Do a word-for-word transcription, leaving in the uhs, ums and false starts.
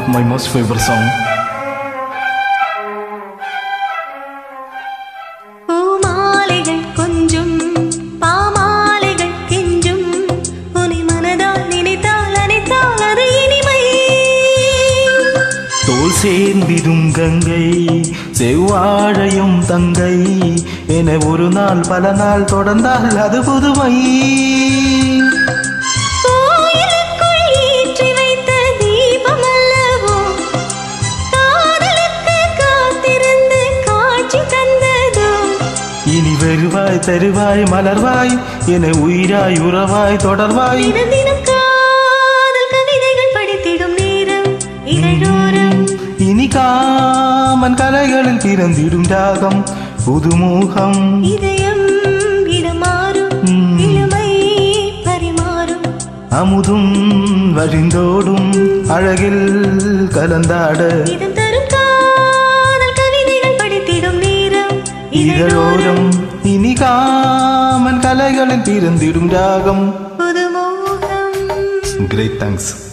of my most favorite song. தோல் சேர்ந்திடும் கங்கை செவ்வாழையும் தங்கை என ஒரு நாள் பல நாள் தொடர்ந்தால் அது புதுமை. கோயிலுக்குள் ஏற்றி வைத்த தீபம் அல்லவோ காதலுக்கு காத்திருந்து காட்சி தந்ததோ. இனி வருவாய் தருவாய் மலர்வாய் என உயிராய் உறவாய் தொடர்வாய். தினம் தினம் காதல் கவிதைகள் படித்திடும் நேரம் இதழோரம். இனி காமன் கலைகளில் பிறந்திடும் ராகம் புதுமுகம். இதயம் இடமாறும் இளமை பரிமாறும். அமுதும் வழிந்தோடும் அழகில் கலந்தாட. இதம் தரும் காதல் கவிதைகள் படித்திடும் நேரம் இதழோரம். இனி காமன் கலைகளில் பிறந்திடும் ராகம் புதுமுகம். Great, thanks.